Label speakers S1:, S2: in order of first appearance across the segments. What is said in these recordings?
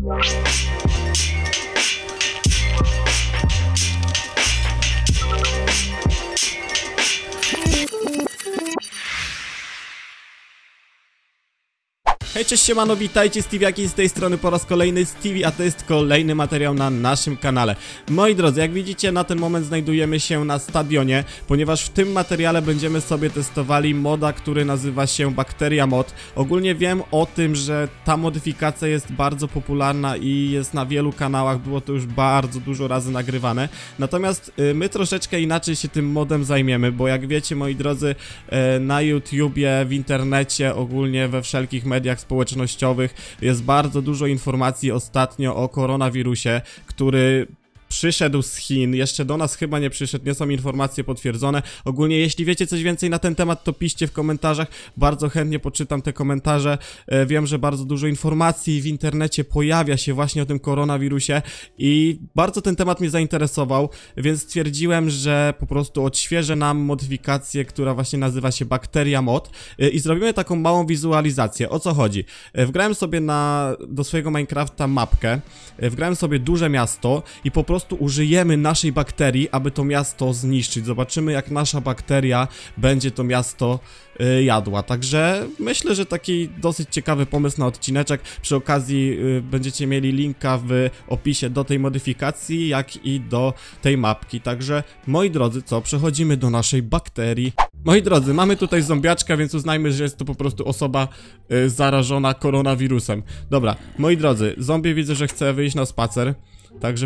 S1: Hej, cześć, siemano, witajcie, Steviaki z tej strony po raz kolejny Stevie, a to jest kolejny materiał na naszym kanale. Moi drodzy, jak widzicie, na ten moment znajdujemy się na stadionie, ponieważ w tym materiale będziemy sobie testowali moda, który nazywa się Bacteria Mod. Ogólnie wiem o tym, że ta modyfikacja jest bardzo popularna i jest na wielu kanałach, było to już bardzo dużo razy nagrywane. Natomiast my troszeczkę inaczej się tym modem zajmiemy, bo jak wiecie, moi drodzy, na YouTubie, w internecie, ogólnie we wszelkich mediach społecznościowych jest bardzo dużo informacji ostatnio o koronawirusie, który przyszedł z Chin, jeszcze do nas chyba nie przyszedł, nie są informacje potwierdzone. Ogólnie jeśli wiecie coś więcej na ten temat, to piszcie w komentarzach, bardzo chętnie poczytam te komentarze. Wiem, że bardzo dużo informacji w internecie pojawia się właśnie o tym koronawirusie i bardzo ten temat mnie zainteresował, więc stwierdziłem, że po prostu odświeżę nam modyfikację, która właśnie nazywa się Bacteria Mod i zrobimy taką małą wizualizację. O co chodzi? Wgrałem sobie do swojego Minecrafta mapkę, wgrałem sobie duże miasto i po prostu użyjemy naszej bakterii, aby to miasto zniszczyć. Zobaczymy, jak nasza bakteria będzie to miasto jadła. Także myślę, że taki dosyć ciekawy pomysł na odcineczek. Przy okazji będziecie mieli linka w opisie do tej modyfikacji, jak i do tej mapki. Także moi drodzy, przechodzimy do naszej bakterii. Moi drodzy, mamy tutaj zombiaczka, więc uznajmy, że jest to po prostu osoba zarażona koronawirusem. Dobra, moi drodzy, zombie widzę, że chce wyjść na spacer. Także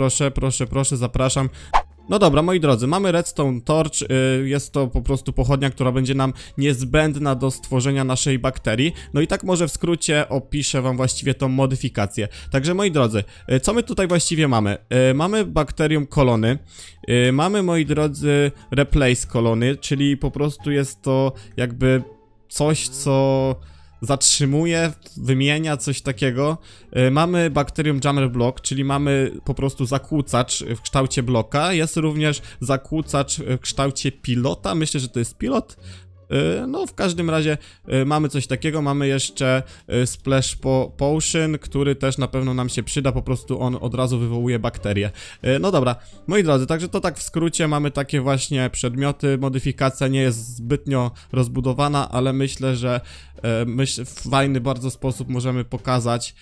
S1: proszę, zapraszam. No dobra, moi drodzy, mamy redstone torch, jest to po prostu pochodnia, która będzie nam niezbędna do stworzenia naszej bakterii. No i tak może w skrócie opiszę wam właściwie tą modyfikację. Także moi drodzy, co my tutaj właściwie mamy? Mamy bakterium kolony, mamy, moi drodzy, replace kolony, czyli po prostu jest to jakby coś, co zatrzymuje, wymienia, coś takiego. Mamy Bacterium Jammer Block, czyli mamy po prostu zakłócacz w kształcie bloka. Jest również zakłócacz w kształcie pilota. Myślę, że to jest pilot. No, w każdym razie mamy coś takiego. Mamy jeszcze Splash Potion, który też na pewno nam się przyda. Po prostu on od razu wywołuje bakterie. No dobra, moi drodzy, także to tak w skrócie. Mamy takie właśnie przedmioty. Modyfikacja nie jest zbytnio rozbudowana, ale myślę, że w fajny bardzo sposób możemy pokazać,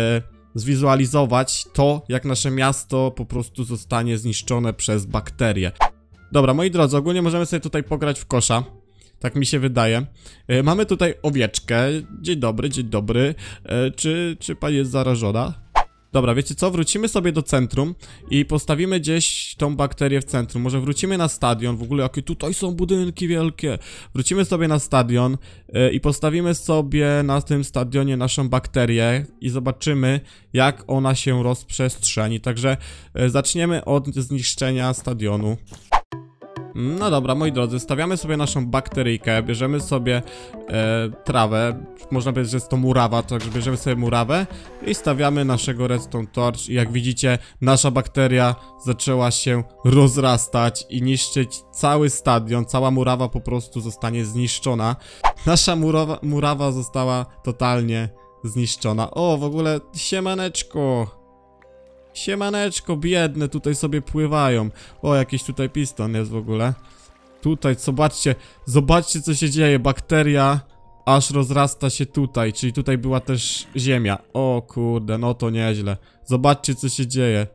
S1: zwizualizować to, jak nasze miasto po prostu zostanie zniszczone przez bakterie. Dobra, moi drodzy, ogólnie możemy sobie tutaj pograć w kosza. Tak mi się wydaje. Mamy tutaj owieczkę. Dzień dobry. Czy pani jest zarażona? Dobra, wiecie co? Wrócimy sobie do centrum i postawimy gdzieś tą bakterię w centrum. Może wrócimy na stadion. W ogóle jakie tutaj są budynki wielkie. Wrócimy sobie na stadion i postawimy sobie na tym stadionie naszą bakterię i zobaczymy, jak ona się rozprzestrzeni. Także zaczniemy od zniszczenia stadionu. No dobra, moi drodzy, stawiamy sobie naszą bakteryjkę, bierzemy sobie trawę, można powiedzieć, że jest to murawa, także bierzemy sobie murawę i stawiamy naszego redstone torch i jak widzicie, nasza bakteria zaczęła się rozrastać i niszczyć cały stadion, cała murawa po prostu zostanie zniszczona. Nasza murawa została totalnie zniszczona. O, w ogóle siemaneczko! Siemaneczko, biedne, tutaj sobie pływają. O, jakiś tutaj piston jest w ogóle. Tutaj, zobaczcie co się dzieje. Bakteria aż rozrasta się tutaj, czyli tutaj była też ziemia. O kurde, no to nieźle. Zobaczcie co się dzieje.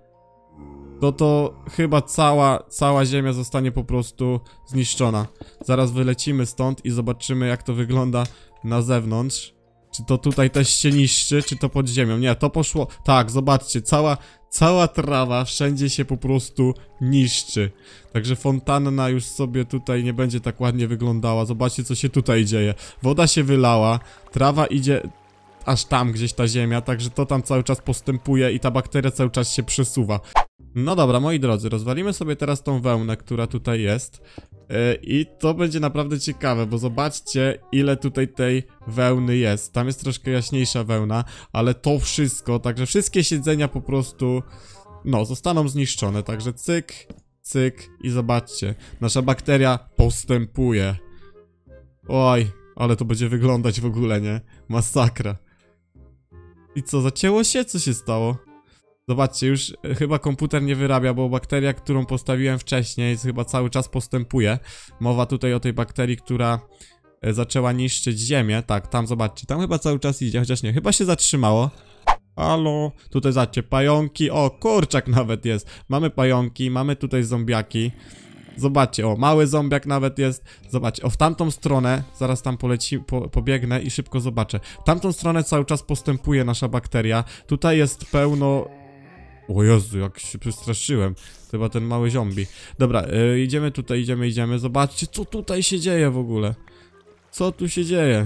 S1: To chyba cała ziemia zostanie po prostu zniszczona. Zaraz wylecimy stąd i zobaczymy, jak to wygląda na zewnątrz. Czy to tutaj też się niszczy, czy to pod ziemią? Nie, to poszło... Tak, zobaczcie, cała trawa wszędzie się po prostu niszczy. Także fontanna już sobie tutaj nie będzie tak ładnie wyglądała. Zobaczcie, co się tutaj dzieje. Woda się wylała, trawa idzie aż tam gdzieś ta ziemia, także to tam cały czas postępuje i ta bakteria cały czas się przesuwa. No dobra, moi drodzy, rozwalimy sobie teraz tą wełnę, która tutaj jest. I to będzie naprawdę ciekawe, bo zobaczcie, ile tutaj tej wełny jest. Tam jest troszkę jaśniejsza wełna, ale to wszystko, także wszystkie siedzenia po prostu, no, zostaną zniszczone. Także cyk, cyk i zobaczcie, nasza bakteria postępuje. Oj, ale to będzie wyglądać w ogóle, nie? Masakra. I co, zacięło się? Co się stało? Zobaczcie, już chyba komputer nie wyrabia, bo bakteria, którą postawiłem wcześniej, chyba cały czas postępuje. Mowa tutaj o tej bakterii, która zaczęła niszczyć ziemię. Tak, tam zobaczcie, tam chyba cały czas idzie, chociaż nie, chyba się zatrzymało. Halo, tutaj zobaczcie, pająki, o, kurczak nawet jest. Mamy pająki, mamy tutaj zombiaki. Zobaczcie, o, mały zombiak nawet jest. Zobaczcie, o, w tamtą stronę, zaraz tam pobiegnę i szybko zobaczę. W tamtą stronę cały czas postępuje nasza bakteria. Tutaj jest pełno... O Jezu, jak się przestraszyłem. To chyba ten mały zombie. Dobra, idziemy tutaj, idziemy. Zobaczcie, co tutaj się dzieje w ogóle. Co tu się dzieje?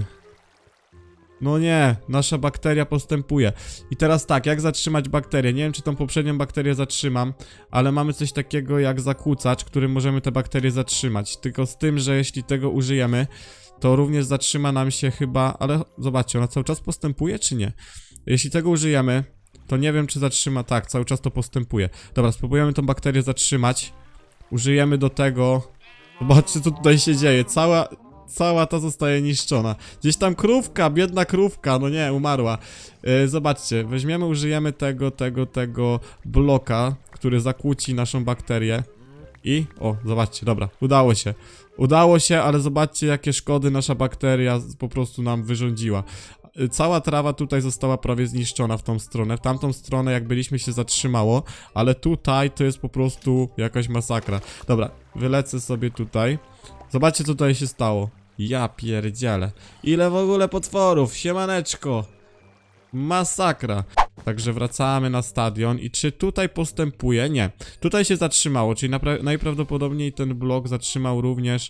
S1: No nie, nasza bakteria postępuje. I teraz tak, jak zatrzymać bakterię? Nie wiem, czy tą poprzednią bakterię zatrzymam, ale mamy coś takiego jak zakłócacz, którym możemy te bakterie zatrzymać. Tylko z tym, że jeśli tego użyjemy, to również zatrzyma nam się chyba... Ale zobaczcie, ona cały czas postępuje, czy nie? Jeśli tego użyjemy, to nie wiem, czy zatrzyma... Tak, cały czas to postępuje. Dobra, spróbujemy tą bakterię zatrzymać. Użyjemy do tego... Zobaczcie, co tutaj się dzieje. Cała ta zostaje niszczona. Gdzieś tam krówka, biedna krówka, no nie, umarła. Zobaczcie, użyjemy tego bloka, który zakłóci naszą bakterię. I, o, zobaczcie, dobra, udało się. Udało się, ale zobaczcie, jakie szkody nasza bakteria po prostu nam wyrządziła. Cała trawa tutaj została prawie zniszczona w tą stronę. W tamtą stronę, jak byliśmy, się zatrzymało, ale tutaj to jest po prostu jakaś masakra. Dobra, wylecę sobie tutaj. Zobaczcie, co tutaj się stało. Ja pierdzielę. Ile w ogóle potworów? Siemaneczko. Masakra. Także wracamy na stadion. I czy tutaj postępuje? Nie. Tutaj się zatrzymało, czyli najprawdopodobniej ten blok zatrzymał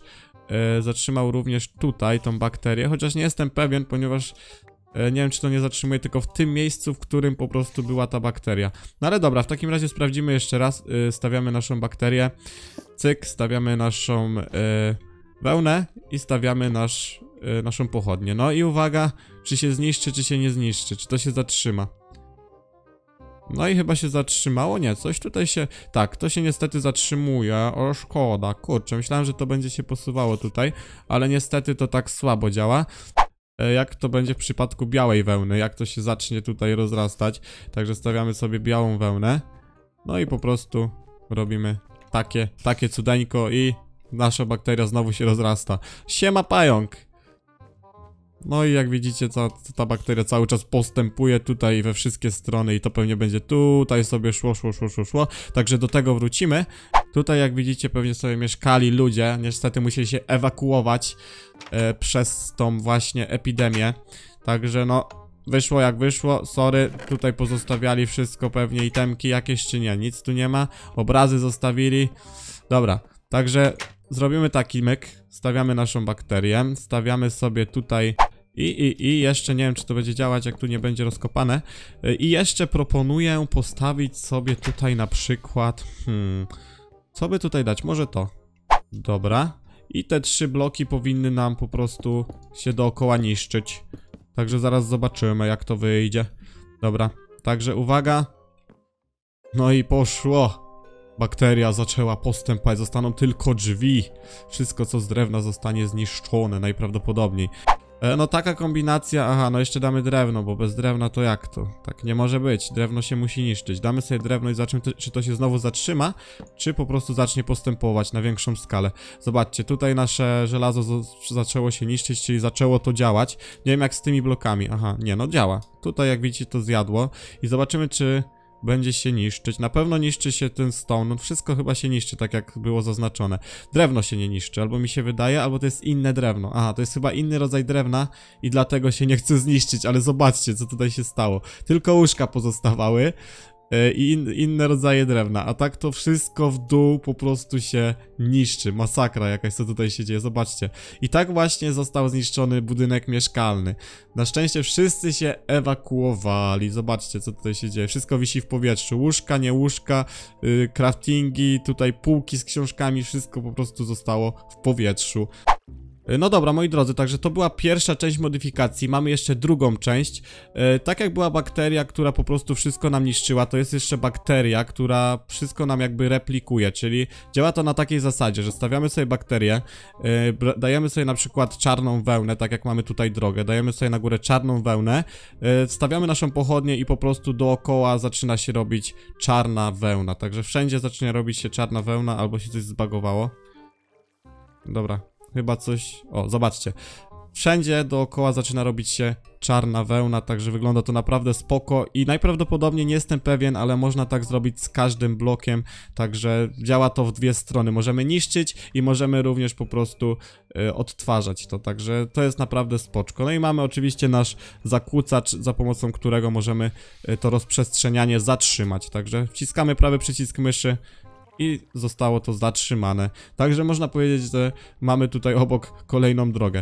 S1: również tutaj tą bakterię. Chociaż nie jestem pewien, ponieważ nie wiem, czy to nie zatrzymuje tylko w tym miejscu, w którym po prostu była ta bakteria. No ale dobra, w takim razie sprawdzimy jeszcze raz. Stawiamy naszą bakterię. Cyk, stawiamy naszą wełnę i stawiamy naszą pochodnię. No i uwaga, czy się zniszczy, czy się nie zniszczy, czy to się zatrzyma. No i chyba się zatrzymało, nie, coś tutaj się... Tak, to się niestety zatrzymuje, o szkoda, kurczę, myślałem, że to będzie się posuwało tutaj, ale niestety to tak słabo działa. Jak to będzie w przypadku białej wełny, jak to się zacznie tutaj rozrastać. Także stawiamy sobie białą wełnę. No i po prostu robimy takie cudeńko i nasza bakteria znowu się rozrasta. Siema pająk! No i jak widzicie, ta bakteria cały czas postępuje tutaj we wszystkie strony i to pewnie będzie tutaj sobie szło. Także do tego wrócimy. Tutaj jak widzicie pewnie sobie mieszkali ludzie, niestety musieli się ewakuować przez tą właśnie epidemię. Także no, wyszło jak wyszło, sorry, tutaj pozostawiali wszystko pewnie, itemki jakieś czy nie, nic tu nie ma, obrazy zostawili. Dobra, także zrobimy taki myk, stawiamy naszą bakterię, stawiamy sobie tutaj i jeszcze nie wiem, czy to będzie działać, jak tu nie będzie rozkopane. I jeszcze proponuję postawić sobie tutaj na przykład, co by tutaj dać? Może to. Dobra. I te 3 bloki powinny nam po prostu się dookoła niszczyć. Także zaraz zobaczymy, jak to wyjdzie. Dobra, także uwaga. No i poszło. Bakteria zaczęła postępować, zostaną tylko drzwi. Wszystko, co z drewna, zostanie zniszczone najprawdopodobniej. No taka kombinacja, aha, no jeszcze damy drewno, bo bez drewna to jak to? Tak nie może być, drewno się musi niszczyć. Damy sobie drewno i zobaczymy, czy to się znowu zatrzyma, czy po prostu zacznie postępować na większą skalę. Zobaczcie, tutaj nasze żelazo zaczęło się niszczyć, czyli zaczęło to działać. Nie wiem jak z tymi blokami, aha, nie, no działa. Tutaj jak widzicie to zjadło i zobaczymy, czy będzie się niszczyć. Na pewno niszczy się ten stone. No wszystko chyba się niszczy, tak jak było zaznaczone. Drewno się nie niszczy, albo mi się wydaje, albo to jest inne drewno. Aha, to jest chyba inny rodzaj drewna i dlatego się nie chce zniszczyć, ale zobaczcie, co tutaj się stało. Tylko łóżka pozostawały i inne rodzaje drewna, a tak to wszystko w dół po prostu się niszczy. Masakra jakaś, co tutaj się dzieje, zobaczcie. I tak właśnie został zniszczony budynek mieszkalny. Na szczęście wszyscy się ewakuowali. Zobaczcie, co tutaj się dzieje. Wszystko wisi w powietrzu. Łóżka, nie łóżka, craftingi, tutaj półki z książkami, wszystko po prostu zostało w powietrzu. No dobra, moi drodzy, także to była pierwsza część modyfikacji, mamy jeszcze drugą część. Tak jak była bakteria, która po prostu wszystko nam niszczyła, to jest jeszcze bakteria, która wszystko nam jakby replikuje, czyli działa to na takiej zasadzie, że stawiamy sobie bakterię, dajemy sobie na przykład czarną wełnę, tak jak mamy tutaj drogę, dajemy sobie na górę czarną wełnę, wstawiamy naszą pochodnię i po prostu dookoła zaczyna się robić czarna wełna, także wszędzie zaczyna robić się czarna wełna, albo się coś zbagowało. Dobra. Chyba coś... O, zobaczcie. Wszędzie dookoła zaczyna robić się czarna wełna, także wygląda to naprawdę spoko i najprawdopodobniej nie jestem pewien, ale można tak zrobić z każdym blokiem, także działa to w dwie strony. Możemy niszczyć i możemy również po prostu odtwarzać to, także to jest naprawdę spoczko. No i mamy oczywiście nasz zakłócacz, za pomocą którego możemy to rozprzestrzenianie zatrzymać, także wciskamy prawy przycisk myszy i zostało to zatrzymane. Także można powiedzieć, że mamy tutaj obok kolejną drogę.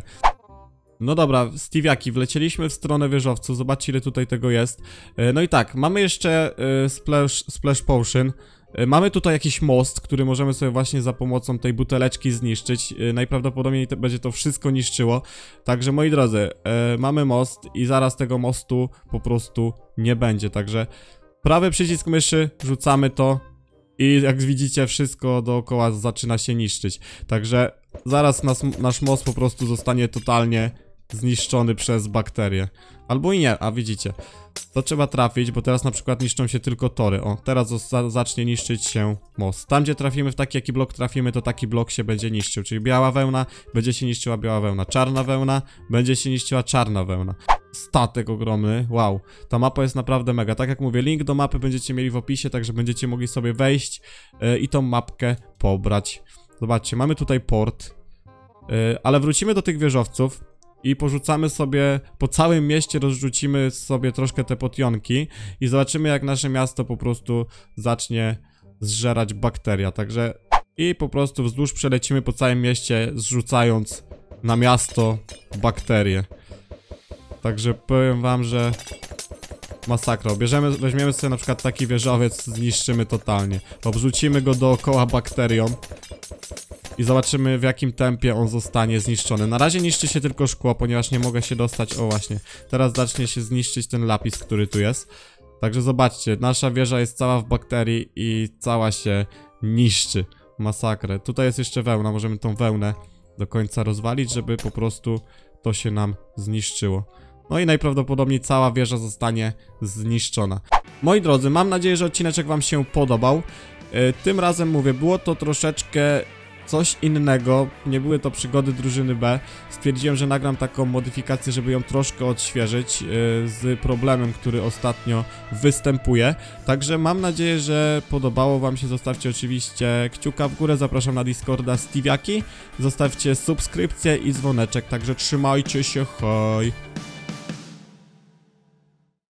S1: No dobra, Steviaki, wlecieliśmy w stronę wieżowców, zobaczcie ile tutaj tego jest. No i tak, mamy jeszcze Splash Potion. Mamy tutaj jakiś most, który możemy sobie właśnie za pomocą tej buteleczki zniszczyć. Najprawdopodobniej będzie to wszystko niszczyło. Także moi drodzy, mamy most i zaraz tego mostu po prostu nie będzie. Także prawy przycisk myszy, rzucamy to. I jak widzicie, wszystko dookoła zaczyna się niszczyć. Także zaraz nasz most po prostu zostanie totalnie zniszczony przez bakterie. Albo i nie, a widzicie. To trzeba trafić, bo teraz na przykład niszczą się tylko tory. O, teraz zacznie niszczyć się most. Tam gdzie trafimy, w taki jaki blok trafimy, to taki blok się będzie niszczył. Czyli biała wełna, będzie się niszczyła biała wełna. Czarna wełna, będzie się niszczyła czarna wełna. Statek ogromny, wow. Ta mapa jest naprawdę mega. Tak jak mówię, link do mapy będziecie mieli w opisie, także będziecie mogli sobie wejść i tą mapkę pobrać. Zobaczcie, mamy tutaj port, ale wrócimy do tych wieżowców i porzucamy sobie, po całym mieście rozrzucimy sobie troszkę te potionki i zobaczymy jak nasze miasto po prostu zacznie zżerać bakteria, także i po prostu wzdłuż przelecimy po całym mieście, zrzucając na miasto bakterie. Także powiem wam, że masakra. Weźmiemy sobie na przykład taki wieżowiec, zniszczymy totalnie. Obrzucimy go dookoła bakterią i zobaczymy w jakim tempie on zostanie zniszczony. Na razie niszczy się tylko szkło, ponieważ nie mogę się dostać. O właśnie, teraz zacznie się zniszczyć ten lapis, który tu jest. Także zobaczcie, nasza wieża jest cała w bakterii i cała się niszczy. Masakrę. Tutaj jest jeszcze wełna, możemy tą wełnę do końca rozwalić, żeby po prostu to się nam zniszczyło. No i najprawdopodobniej cała wieża zostanie zniszczona. Moi drodzy, mam nadzieję, że odcineczek wam się podobał. Tym razem mówię, było to troszeczkę coś innego, nie były to przygody drużyny B. Stwierdziłem, że nagram taką modyfikację, żeby ją troszkę odświeżyć z problemem, który ostatnio występuje. Także mam nadzieję, że podobało wam się. Zostawcie oczywiście kciuka w górę, zapraszam na Discorda Steviaki. Zostawcie subskrypcję i dzwoneczek, także trzymajcie się, hej!